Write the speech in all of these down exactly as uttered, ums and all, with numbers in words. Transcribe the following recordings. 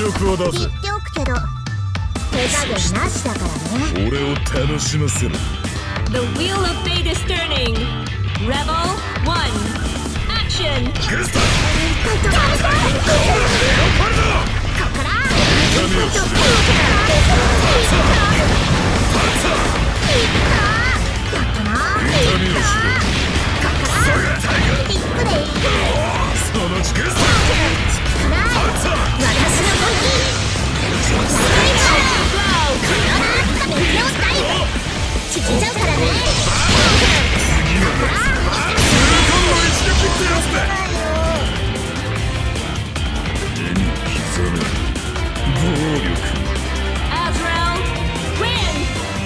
力を出せ。 言っておくけど手加減なしだからね。 俺を楽しませろ。 The wheel of fate is turning. Rebel one. Action. グスタ痛痛みを知れ。痛みを知れ。その力。 死んじゃうからね。 目に刻め暴力。 Azrael win.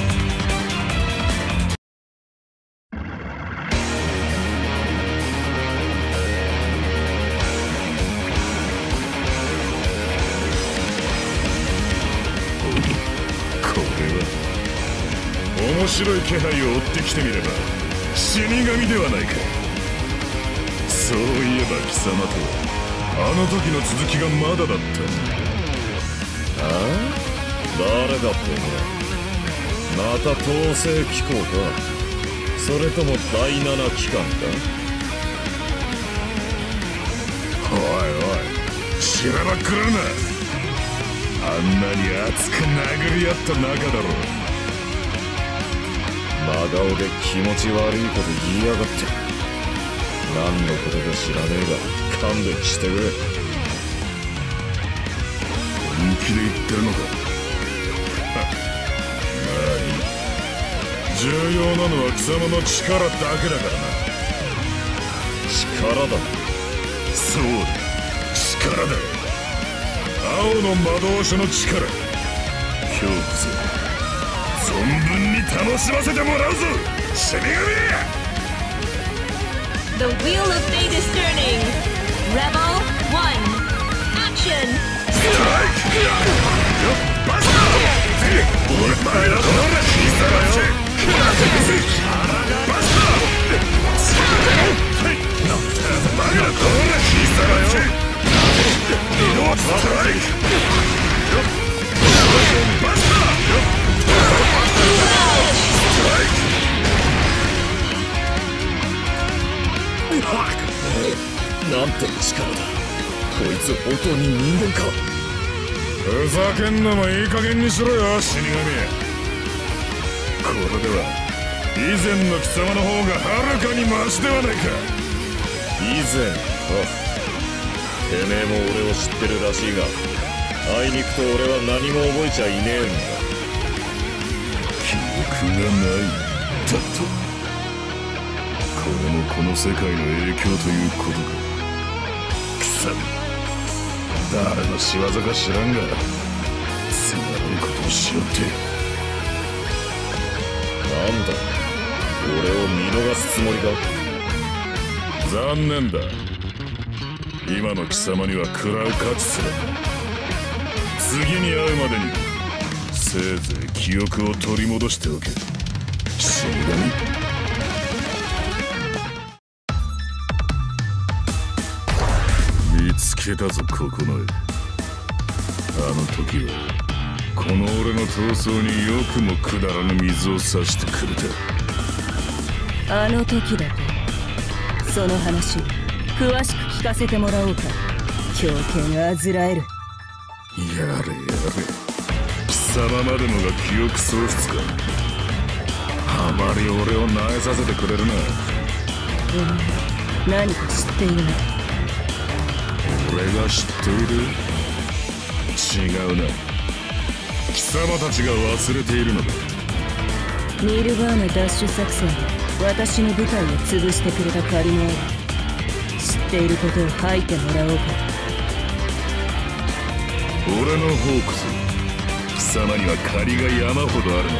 これは面白い気配を追ってきてみれば死神ではないか。そういえば貴様とはあの時の続きがまだだった。ああ、誰だってね。また統制機構か、それとも第七機関か。おいおい、しらばっくれるな。あんなに熱く殴り合った仲だろ。真顔で気持ち悪いこと言いやがって。何のことか知らねえが勘弁してくれ。本気で言ってるのか。まあいい。重要なのは貴様の力だけだからな。力だ。そうだ、力だ。青の魔導書の力。今日こそ存分に楽しませてもらうぞ、死神。 The wheel of fate is turning. Rebel one. Action. Strike. バスター。お前らどうだ、貴様よ。バスター。お前らどうだ、貴様よ。移動ストライク。バスター。なんて力だ。こいつ本当に人間か。ふざけんのもいい加減にしろよ、死神。これでは以前の貴様の方がはるかにマシではないか。以前か。てめえも俺を知ってるらしいが、あいにくと俺は何も覚えちゃいねえんだ。記憶がないだと。これもこの世界の影響ということか。くそ、誰の仕業か知らんがつまらんことをしよって。なんだ、俺を見逃すつもりか。残念だ。今の貴様には食らう価値すら。次に会うまでにせいぜい記憶を取り戻しておけ、死神。見つけたぞ、九重。あの時はこの俺の闘争によくもくだらぬ水を差してくれた。あの時だと、その話詳しく聞かせてもらおうか。狂犬あずらえる。 やれやれ、貴様までもが記憶喪失か。あまり俺を萎えさせてくれるな。 お前何か知っているな。 俺が知っている？違うな。貴様たちが忘れているのだ。 ニルバーナ奪取作戦で私の部隊を潰してくれた借りもある。知っていることを吐いてもらおうか。 俺の方こそ貴様には借りが山ほどあるのだ。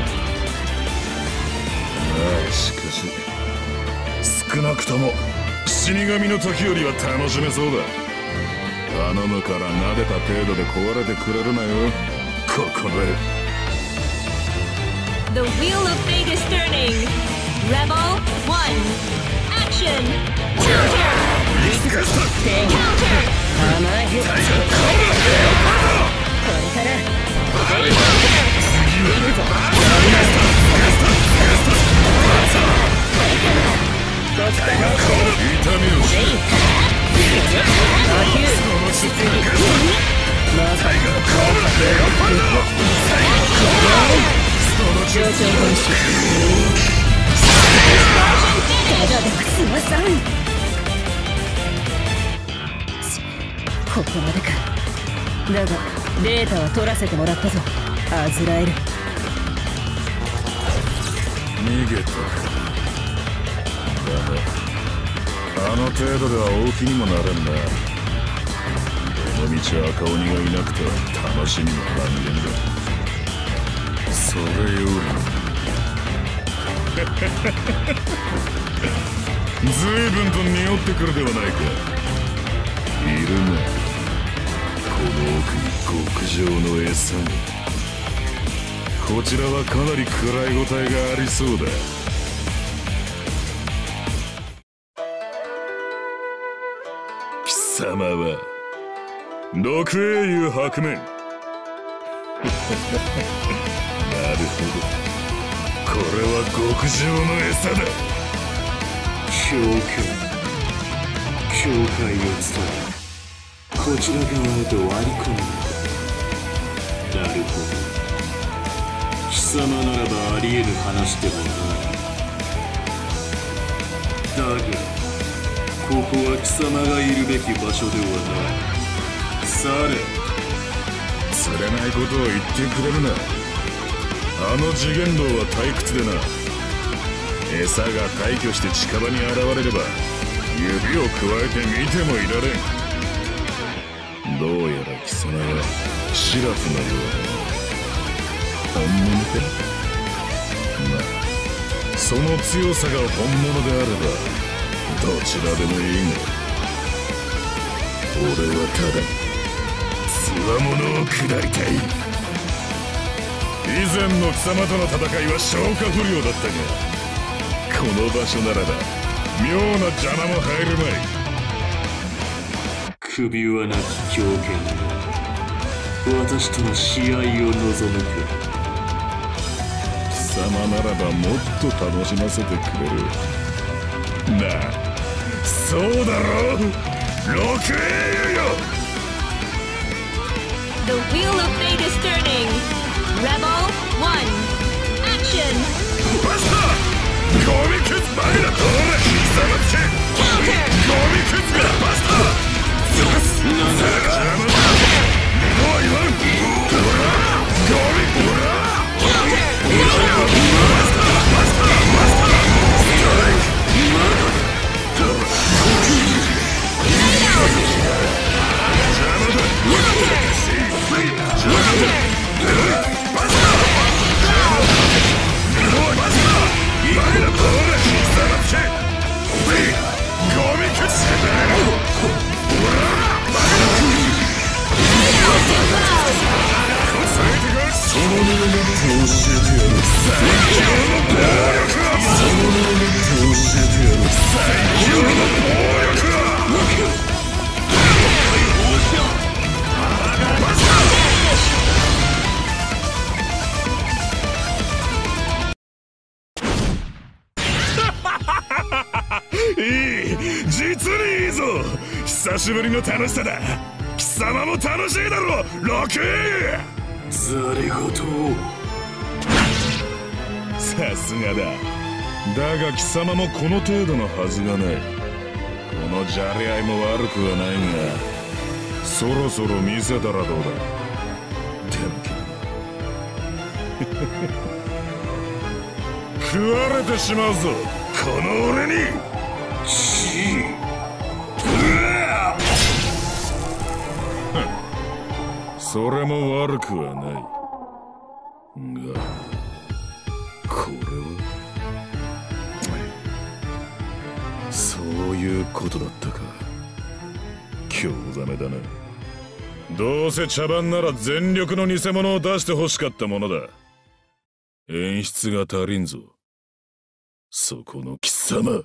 まあしかし少なくとも死神の時よりは楽しめそうだ。頼むから撫でた程度で壊れてくれるなよ、ここで。 The wheel of fate is turning. Rebel one. Action. Counter. Counter. 甘い。 象徴本種ただでは済まさん。ここまでか。だがデータは取らせてもらったぞアズラエル。 逃げたか。だがあの程度では大きにもなれんな。この道赤鬼がいなくては楽しみも半減だ。それより随分と匂ってくるではないか。いるな、この奥に極上の餌が。こちらはかなり暗いごたえがありそうだ。貴様は六英雄白面。なるほど、これは極上の餌だ。 教訓、教会を伝えこちら側へと割り込む。なるほど、貴様ならばあり得る話でもない。だがここは貴様がいるべき場所ではない。され、 釣れないことを言ってくれるな。あの次元道は退屈でな。餌が退去して近場に現れれば指をくわえて見てもいられん。どうやら貴様はシラフのようだ。本物か。まあその強さが本物であればどちらでもいいが、俺はただ強者を下りたい。以前の貴様との戦いは消化不良だったが、この場所ならば妙な邪魔も入るまい。 首はなき狂犬が私との試合を望むか。 貴様ならばもっと楽しませてくれる。なあ、そうだろう、六英雄よ。 The wheel of fate is turning. Rebel one. Action. バスターゴミクズ前だと俺貴様つけ Counter. ゴミクズがバスターズバスなんだ邪魔だ。おいワンゴミゴラ Counter. バスターバスターバスターストライクまだ邪魔だ。邪魔だ。その名をもって教えてやる最強の暴力は。その名をもって教えてやる最強の暴力は。いい、実にいいぞ。久しぶりの楽しさだ。貴様も楽しいだろロキー。 ざれ言を。 さすがだ。だが貴様もこの程度のはずがない。このじゃれ合いも悪くはないが、そろそろ見せたらどうだ。でも食われてしまうぞこの俺に。 ちそれも悪くはないが、これはそういうことだったか。興ざめだな。どうせ茶番なら全力の偽物を出して欲しかったものだ。演出が足りんぞそこの貴様。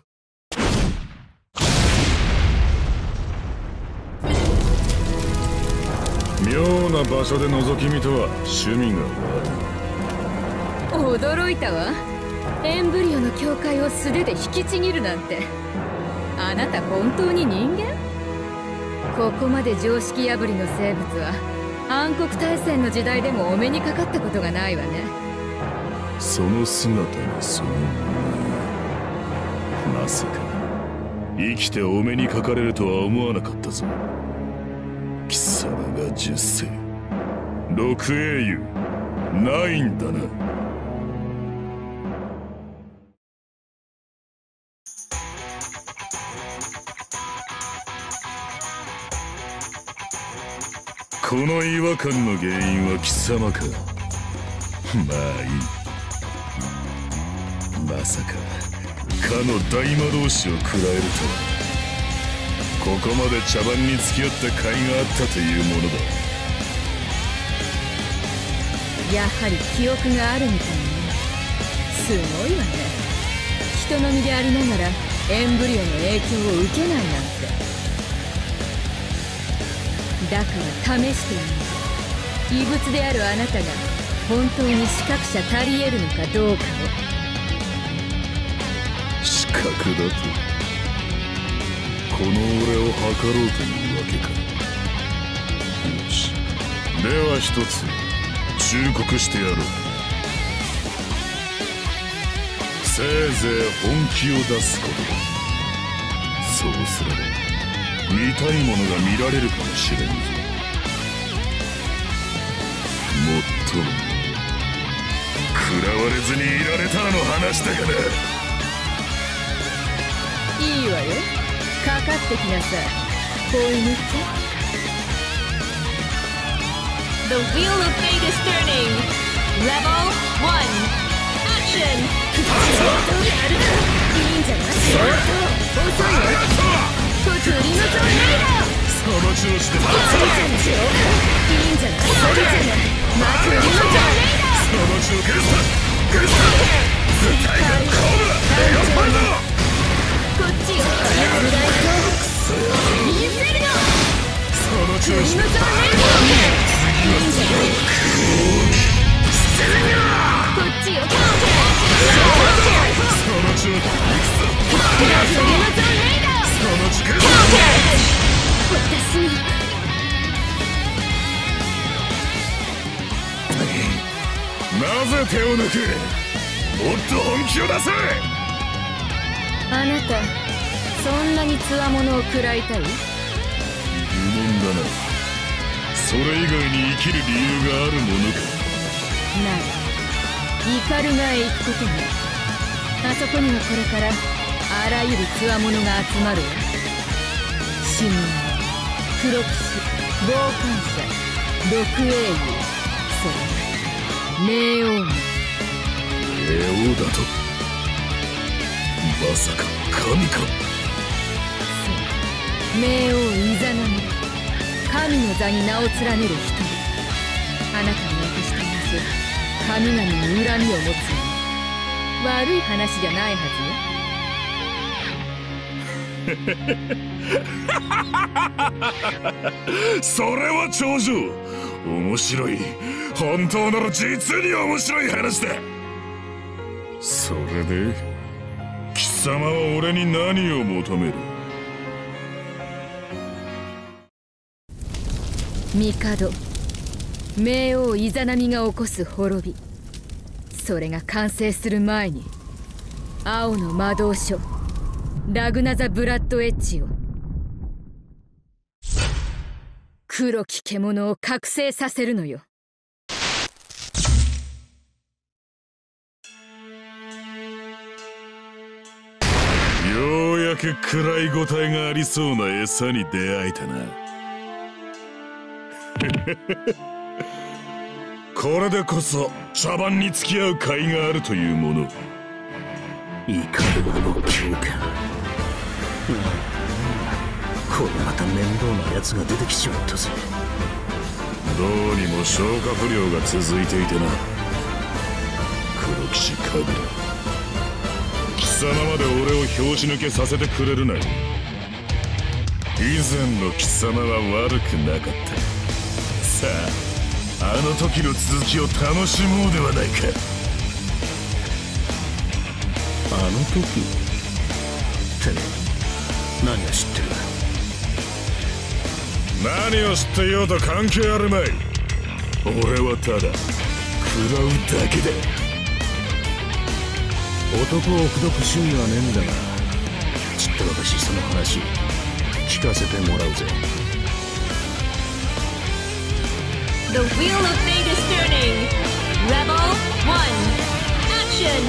妙な場所で覗き見とは趣味が驚いたわ。エンブリオの境界を素手で引きちぎるなんて。あなた本当に人間？ここまで常識破りの生物は暗黒大戦の時代でもお目にかかったことがないわね。 その姿にそのまさか生きてお目にかかれるとは思わなかったぞ。貴様が十世六英雄ないんだな。この違和感の原因は貴様か。まあいい。まさかかの大魔導士を食らえるとは、ここまで茶番に付き合った甲斐があったというものだ。 やはり記憶があるみたいね。すごいわね。人の身でありながらエンブリオの影響を受けないなんて。だから試してみる。異物であるあなたが本当に資格者足り得るのかどうかを。 資格だとこの俺を測ろうというわけか。よし、では一つ忠告してやろう。せいぜい本気を出すことだ。そうすれば見たいものが見られるかもしれんぞ。もっとも食らわれずにいられたらの話だがな。 いいわよ、かかってきなさい、子犬ちゃん。 The wheel of fate is turning. Level one. Action. いいんじゃない？遅いよ。こつりのぞいだ。 その調子でいいんじゃない？それじゃない。まつりのぞいだ。 その調子でグッサ絶対がコブラレオパルド。 こっちよ。ブライトインフェルノ。 その調子でいいんじゃない。こっちよ。その調子でその力私になぜ手を抜く。もっと本気を出せ。 あなたそんなにつわものを食らいたい？ 愚問だな。それ以外に生きる理由があるものか。 ならイカルガへ行くことも。あそこにはこれからあらゆるつわものが集まるわ。死人、黒騎士、傍観者、六英雄、それに冥王も。 冥王だとまさか神か。 そう、冥王イザナミ、神の座に名を連ねる一人。あなたに渡しています神々に恨みを持つのに悪い話じゃないはずよ。それは頂上。面白い。本当なら実に面白い話だ。それで貴様は俺に何を求める。 帝、冥王イザナミが起こす滅び、それが完成する前に青の魔導書ラグナザ・ブラッドエッジを、黒き獣を覚醒させるのよ。 ようやく食らいごたえがありそうな餌に出会えたな。これでこそ茶番に付き合う甲斐があるというもの。 イカルガの強化。これまた面倒なやつが出てきちまったぜ。 どうにも消化不良が続いていてな。黒騎士カグラ、貴様まで俺を拍子抜けさせてくれるなよ。以前の貴様は悪くなかった。さあ、あの時の続きを楽しもうではないか。 あの時って何を知ってる。 何を知っていようと関係あるまい。俺はただ食らうだけだ。 男を口説く趣味はねえんだが、ちっと私その話聞かせてもらうぜ。 The wheel of fate is turning. Rebel one. Action.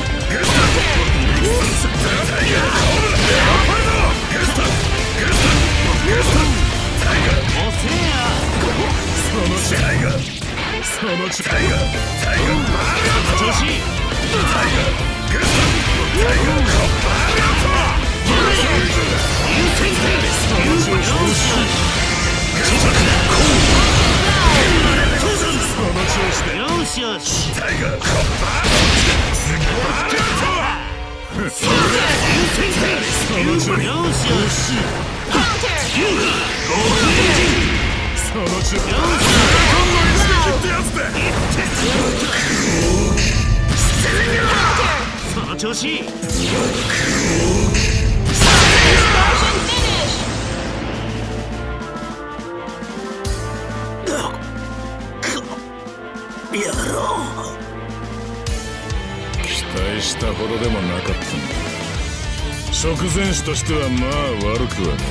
期待したほどでもなかったんだ。食前酒としてはまあ悪くはない。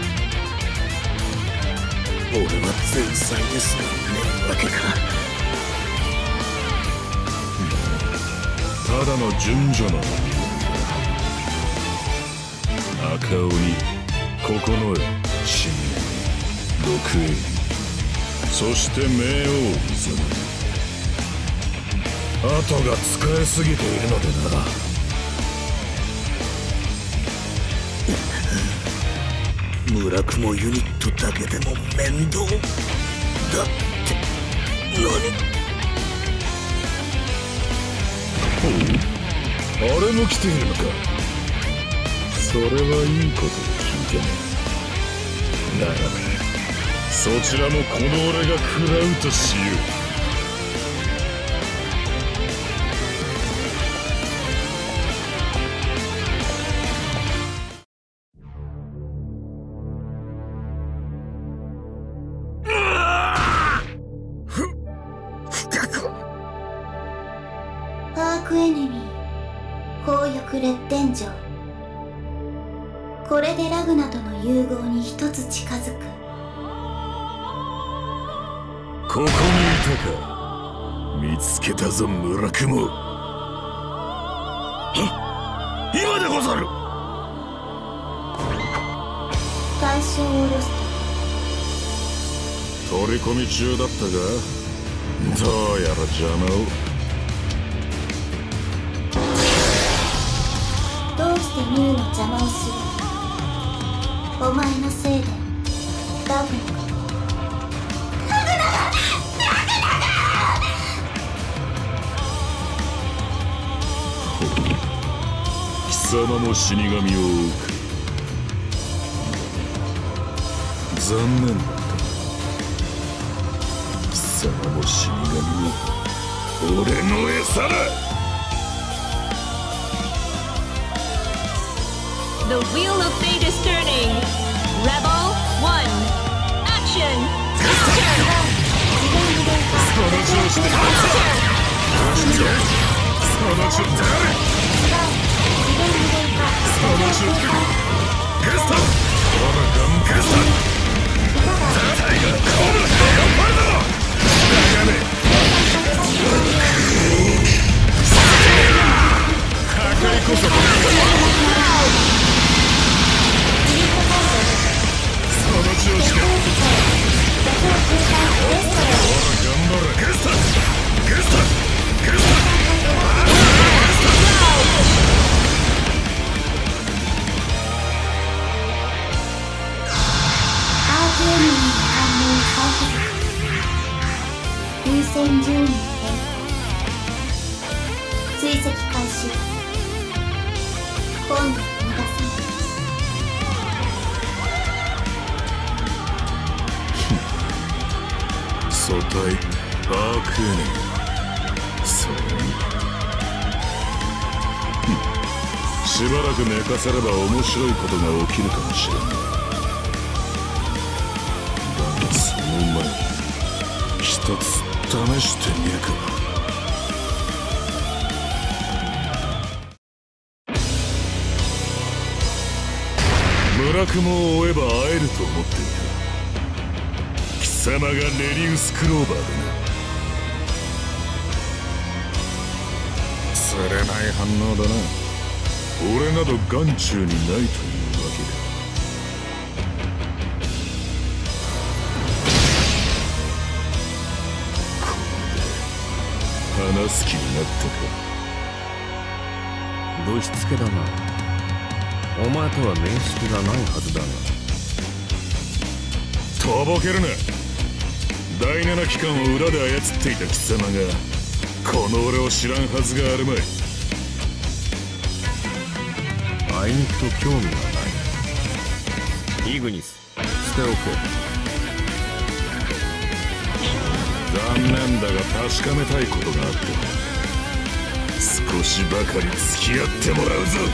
俺は前妻ですがねわけか。ただの順序の赤鬼、九重、新六栄、そして冥王イザナ。後が使えすぎているのでな。 村雲ユニットだけでも面倒だって何？ あれも来ているのか。それはいいことを聞いてね。ならばそちらもこの俺が食らうとしよう。 アークエネミー、宝翼列天城。これでラグナとの融合に一つ近づく。 ここにいたか。見つけたぞ村雲。今でござる。 対象を下ろすと。 取り込み中だったが、どうやら邪魔を。 どうしてミュウの邪魔をする？お前のせいでラグナが。 貴様も死神を追うか。残念だった。貴様も死神も俺の餌だ。 The wheel of fate is turning. Rebel one. Action. Counter. その調子で Counter. その調子でその調子でゲスト俺がゲストタイガーコブラレオパルドだがね破壊こそその調子でほら頑張れゲストゲストゲストアークエネミーの反応を再補足。優先順位の変更。追跡開始。今度は逃がさない。 組対アークエネミー。そうしばらく寝かせれば面白いことが起きるかもしれない。だがその前に一つ試してみるか。 辛くも追えば会えると思っていた。貴様がレリウス・クローバーだな。釣れない反応だな。俺など眼中にないというわけか。話す気になったか。 ぶしつけだな。お前とは面識がないはずだが。 とぼけるな。第七機関を裏で操っていた貴様がこの俺を知らんはずがあるまい。 あいにくと興味がない。イグニス、捨ておけ。 残念だが確かめたいことがあって、少しばかり付き合ってもらうぞ。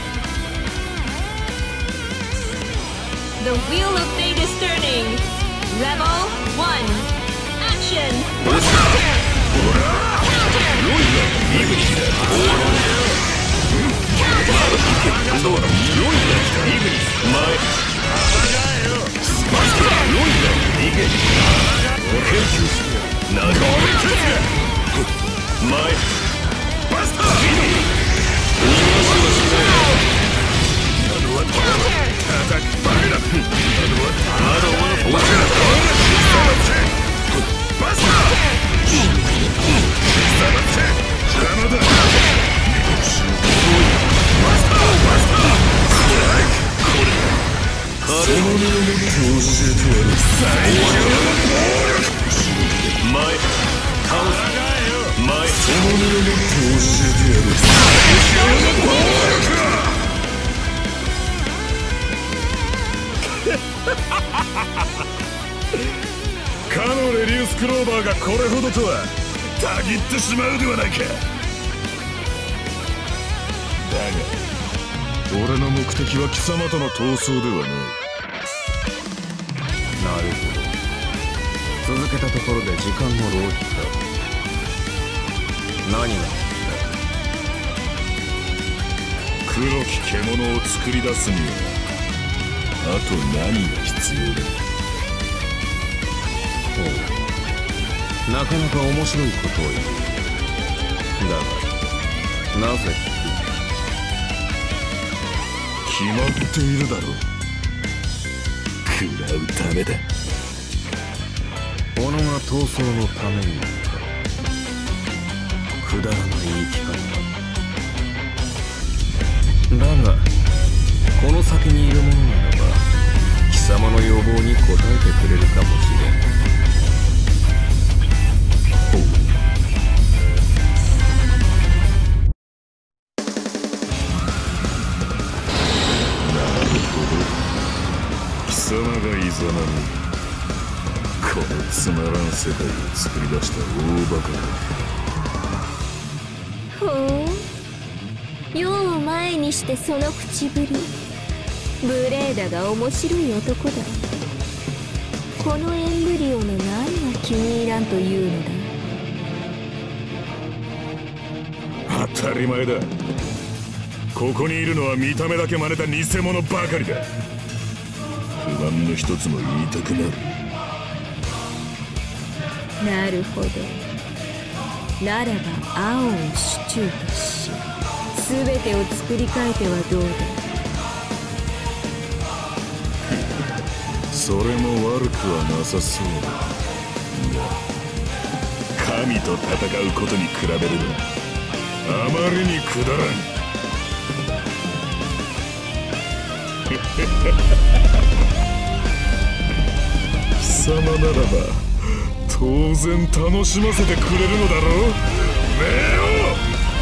The wheel of fate is turning. Rebel one. Action. 「かのレリウス・クローバーがこれほどとはたぎってしまうではないか。だが俺の目的は貴様との闘争ではない。 なるほど。続けたところで時間の浪費か。何が黒き獣を作り出すにはあと何が必要だ。 ほう、なかなか面白いことを言う。だがなぜ決まっているだろう。食らうためだ。 己が闘争のためにか。くだらない生き方だが、この先にいるものならば貴様の要望に応えてくれるかもしれん。 貴様がいざなみこのつまらん世界を作り出した大バカだ。 ほう、世を前にしてその口ぶり。無礼だが面白い男だ。このエンブリオの何が気に入らんというのだ。 当たり前だ。ここにいるのは見た目だけ真似た偽物ばかりだ。不満の一つも言いたくなる。 なるほど。ならば青を手中とし全てを作り変えてはどうだ。 それも悪くはなさそうだ。いや、神と戦うことに比べるのあまりにくだらん。貴様ならば当然楽しませてくれるのだろう。メオ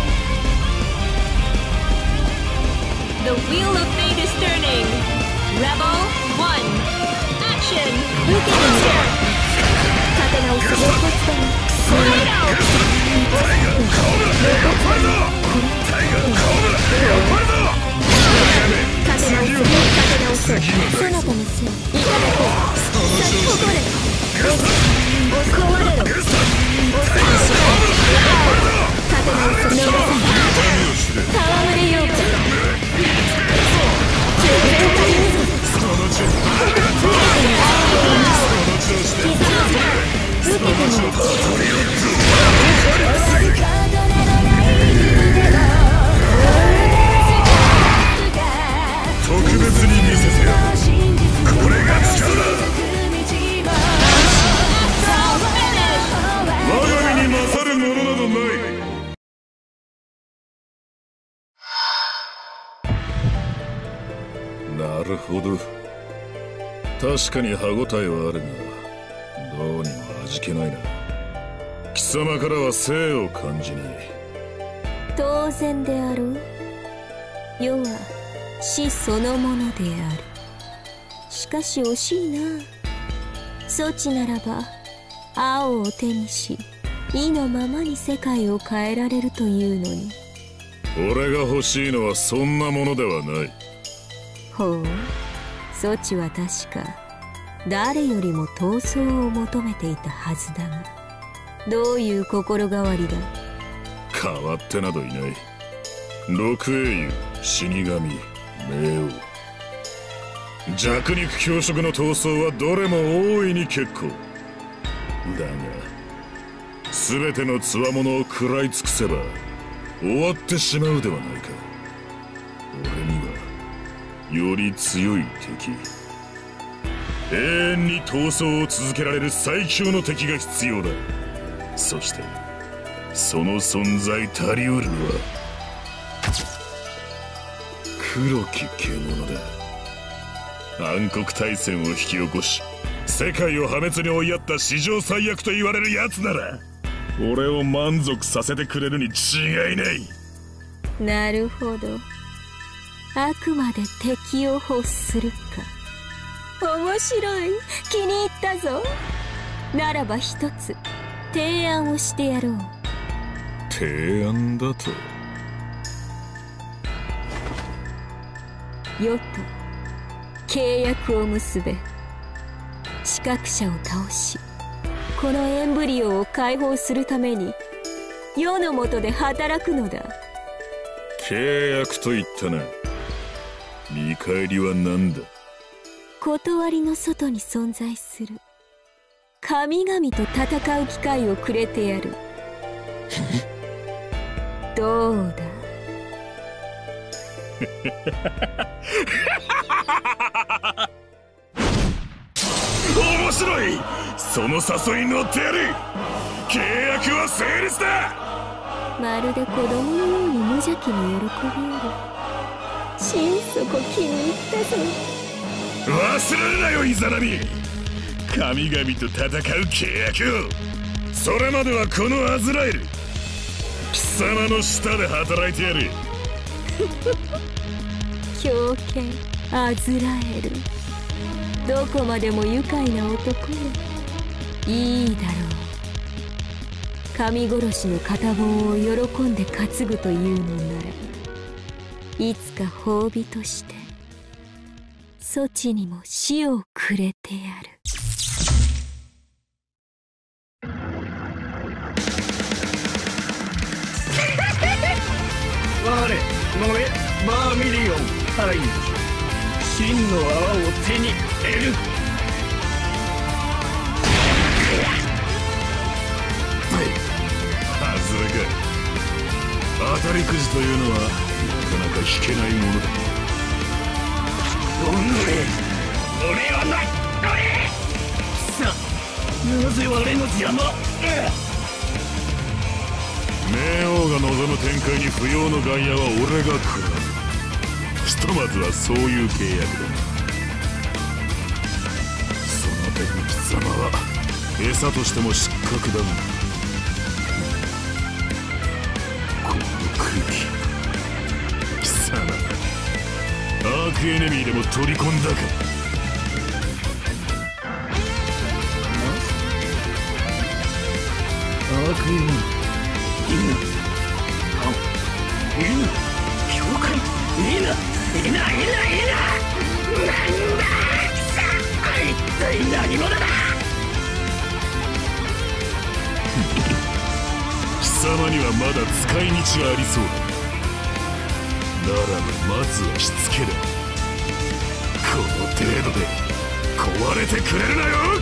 The wheel of fate is turning. Rebel one. Action. 受けてみろ。立て直すごこつだな。そなたのせい、いただこう。先ここで壊れろ。おせんしろ。立て直す。逃さない。戯れようか。全然足りぬぞ。 もない。なるほど、確かに歯応えはあるが、どうにも味気ないな。貴様からは生を感じない。 当然であろう。世は死そのものである。しかし惜しいな。そちならば青を手にし意のままに世界を変えられるというのに。 俺が欲しいのはそんなものではない。 ほう、そちは確か誰よりも闘争を求めていたはずだが、どういう心変わりだ。 変わってなどいない。六英雄、死神、冥王、弱肉強食の闘争はどれも大いに結構だが、全ての強者を食らい尽くせば終わってしまうではないか。俺にはより強い敵、永遠に闘争を続けられる最強の敵が必要だ。そしてその存在たりうるは黒き獣だ。暗黒大戦を引き起こし世界を破滅に追いやった史上最悪と言われるやつなら、俺を満足させてくれるに違いない。 なるほど、あくまで敵を欲するか。面白い、気に入ったぞ。ならば一つ提案をしてやろう。 提案だと？ 世と契約を結べ。刺客者を倒しこのエンブリオを解放するために世の下で働くのだ。 契約と言ったな。見返りは何だ？ 断りの外に存在する神々と戦う機会をくれてやる。どうだ？ 面白い。その誘いに乗ってやる。契約は成立だ。 まるで子供のように無邪気に喜びおる。心底気に入ったぞ。 忘れるなよイザナミ。神々と戦う契約を。それまではこのアズラエル、貴様の下で働いてやる。 狂犬アズラエル、どこまでも愉快な男よ。いいだろう。神殺しの片棒を喜んで担ぐというのなら、いつか褒美としてそちにも死をくれてやる。 我ノエバーミリオンハイン真の泡を手に得る。 ハズレか。当たりくじというのはなかなか引けないものだ。 おのれ俺はない俺さあ、なぜ我の邪魔。 冥王が望む展開に不要の外野は俺が食らう。ひとまずはそういう契約だ。その点貴様は餌としても失格だが、この空気、貴様アークエネミーでも取り込んだか。 アークエネミー、犬、パン、犬、教会、犬、犬、犬、犬、なんださあ、一体何者だ。 貴様にはまだ使い道がありそうだ。ならばまずはしつけだ。この程度で壊れてくれるなよ。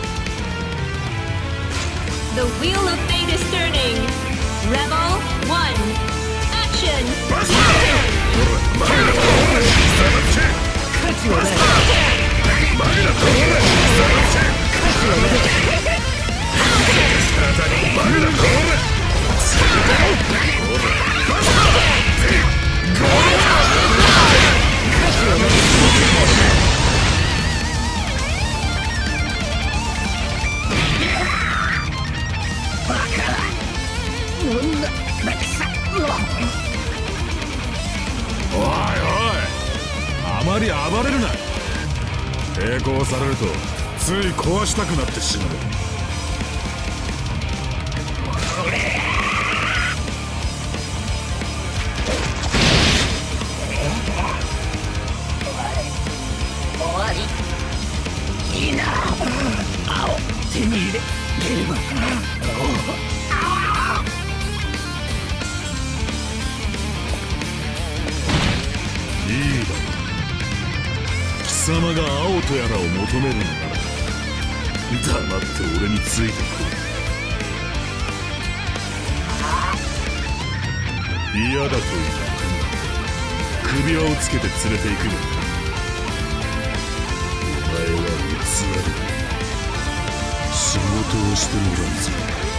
The wheel of fate is turning. Rebel one. Action. バスター。マグナム。下がって価値はない。 マグナム。下がって価値はない。 マグナム。 おいおい、あまり暴れるな。抵抗されるとつい壊したくなってしまう。 いいな、青手に入れれば。 いいだろう。貴様が青とやらを求めるのなら黙って俺についてこい。嫌だと言ったら首輪をつけて連れて行くのだ。お前は偽り仕事をしてもらうぞ。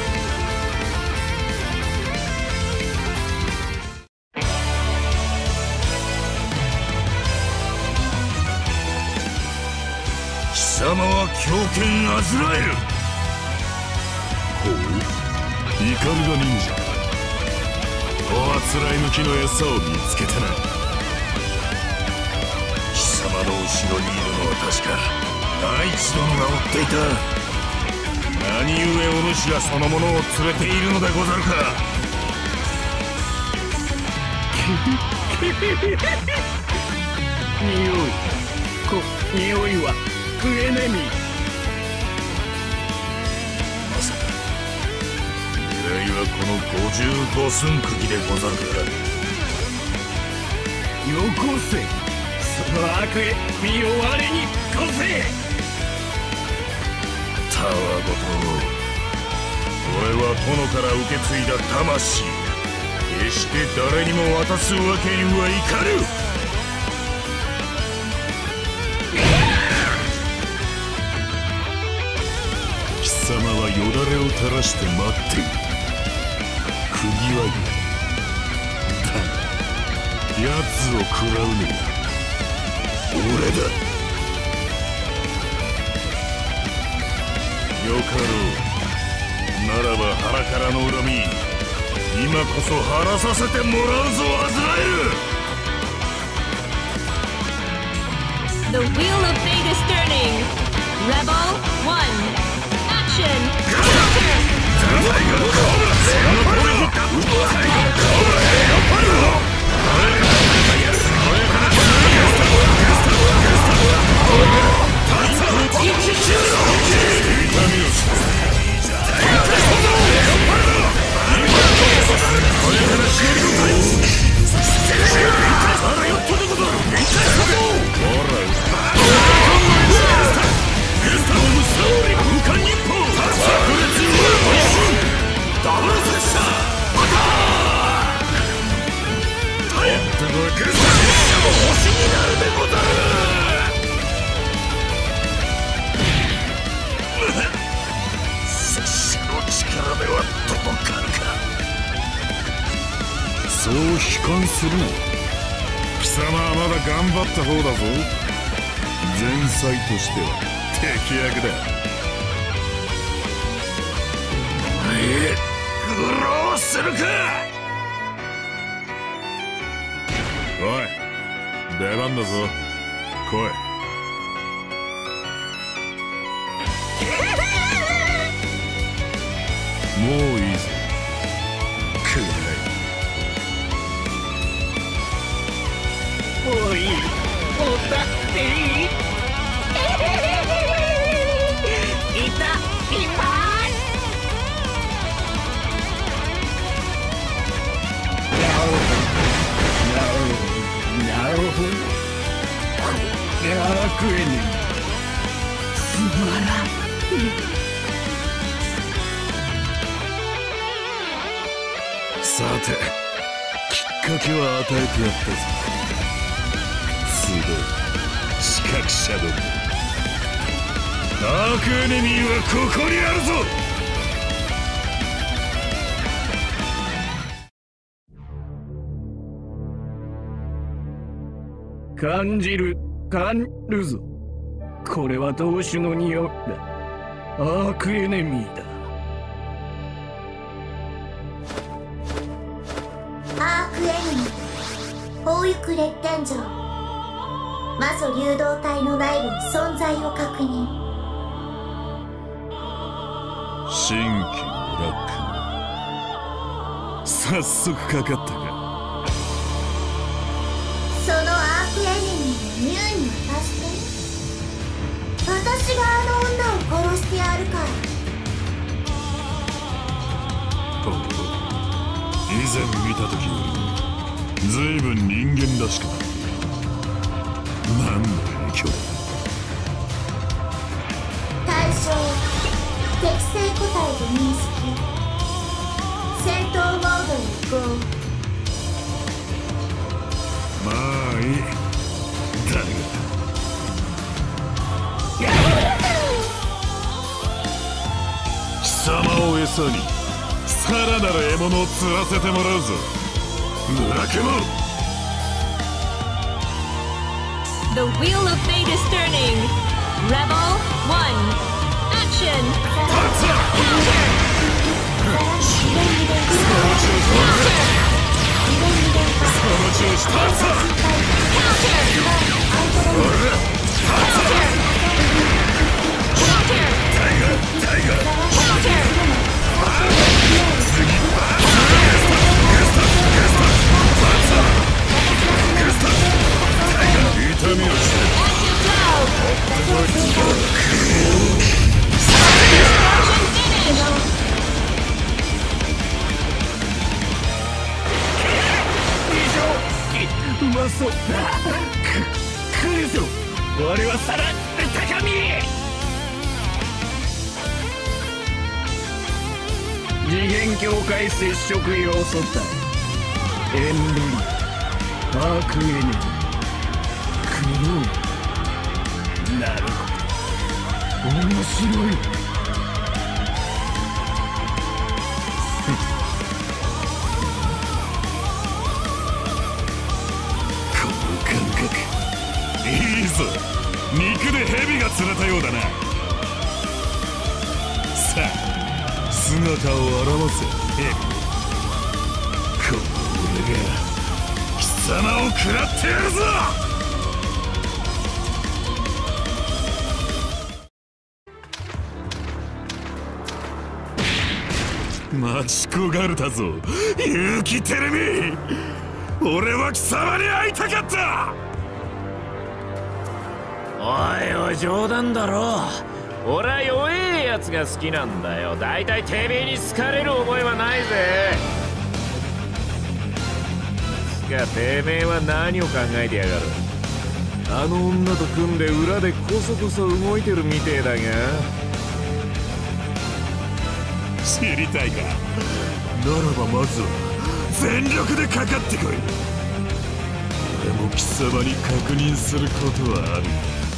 貴様は狂犬アズラエル。ほう、イカルガ忍者か。おあつらい向きの餌を見つけたな。貴様の後ろにいるのは確か大地殿が追っていた。何故お主がその者を連れているのでござるか。 匂い、こ匂いはクエネミ。 まさか狙いはこの五十五寸釘でござるか。 よこせ、その悪へ身を我にこせ。 たわごと、俺は殿から受け継いだ魂、決して誰にも渡すわけにはいかぬ。貴様はよだれを垂らして待っている。釘はだが奴を食らうのは俺だ。よかろう。ならば腹からの恨み、今こそ晴らさせてもらうぞ、アズラエル。 The wheel of fate is turning. Rebel one. Action. そう悲観するな。貴様はまだ頑張った方だぞ。前妻としては敵役だ。お前苦労するか。おい、出番だぞ。来い。もういいぞ。くらい。 おい、おたっていい？いた、います。なるほど、なるほど、なるほど。これは食えねえ。つまらん。 さて、きっかけは与えてやったぞ。集う視覚者ども。ダークエネミーはここにあるぞ。 感じる、感るぞ。これは同種の匂いだ。アークエネミーだ。 大行く列天城、魔素流動体の内部に存在を確認。 新規ブラック早速かかったか。 そのアークエネミーをミュウに渡して、私があの女を殺してやるから。 以前見た時よりずいぶん人間らしくなった。何の影響だ。 対象適正個体と認識。戦闘モードへ移行。 まあいい。だが貴様を餌にさらなる獲物を釣らせてもらうぞ、ブラクモ。 The wheel of fate is turning. Rebel one. Action. Counter. うまそうだ。く来るぞ、俺はさらっ高み。次元境界接触要素体エンブリアークエネミークローン。なるほど、面白い。 いいぞ、肉で蛇が釣れたようだな。さあ姿を現せ蛇。この俺が貴様を食らってやるぞ。待ち焦がれたぞ結城テレミ。俺は貴様に会いたかった。 おいおい、冗談だろ。俺は弱えやつが好きなんだよ。だいたいてめえに好かれる覚えはないぜ。つかてめえは何を考えてやがる。あの女と組んで裏でコソコソ動いてるみてえだが。 知りたいか。ならばまずは全力でかかってこい。俺も貴様に確認することはある。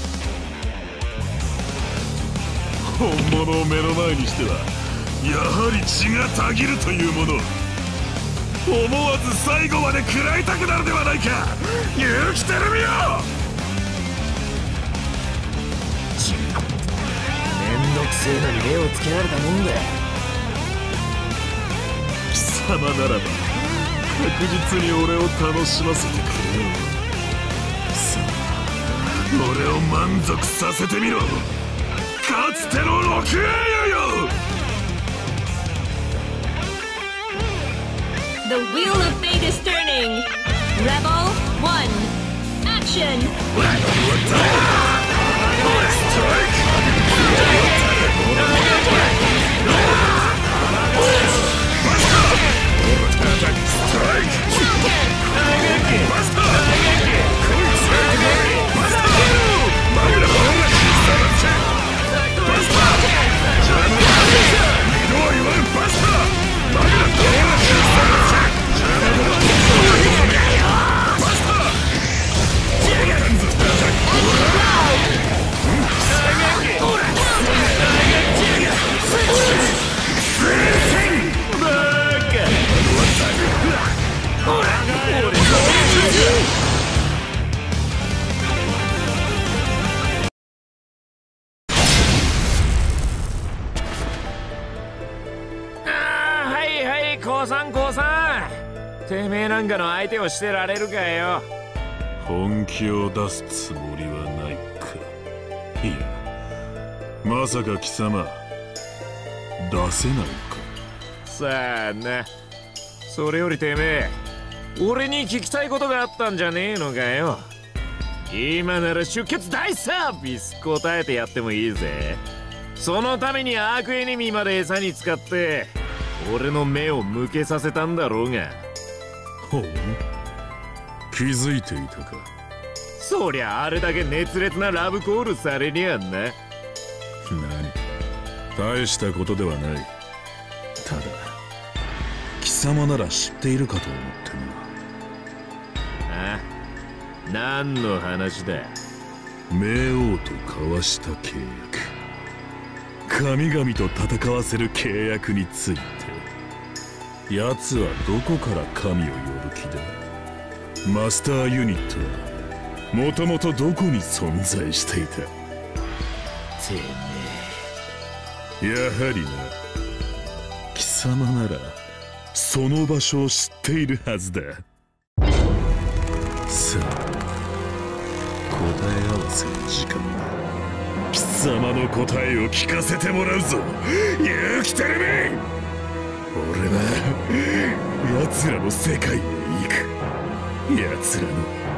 本物を目の前にしてはやはり血がたぎるというもの。思わず最後まで食らいたくなるではないか、結城テレミよ。 めんどくせえのに目をつけられたもんだ。 貴様ならば確実に俺を楽しませてくれよ。さあ俺を満足させてみろ、かつての六英雄よ。 The wheel of fate is turning. Rebel one. Action. てめえなんかの相手をしてられるかよ。 本気を出すつもりはないか。いや、まさか貴様出せないのか。 さあな。それよりてめえ、俺に聞きたいことがあったんじゃねえのかよ。今なら出血大サービス答えてやってもいいぜ。そのためにアークエネミーまで餌に使って俺の目を向けさせたんだろうが。 ほう、気づいていたか。 そりゃあれだけ熱烈なラブコールされにゃんな。 何、大したことではない。ただ貴様なら知っているかと思ってな。あ、何の話だ。 冥王と交わした契約、神々と戦わせる契約について。奴はどこから神を呼ぶ気だ。マスターユニットはもともとどこに存在していた。てめえ、やはりな。貴様ならその場所を知っているはずだ。さあ、答え合わせの時間だ。貴様の答えを聞かせてもらうぞ、ユキテルメン。俺は奴らの世界へ行く。奴らの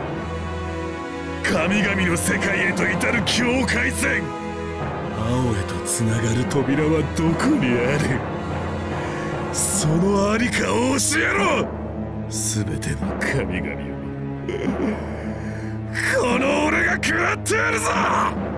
神々の世界へと至る境界線。青へとつながる扉はどこにある。そのありかを教えろ。全ての神々をこの俺が食らってやるぞ。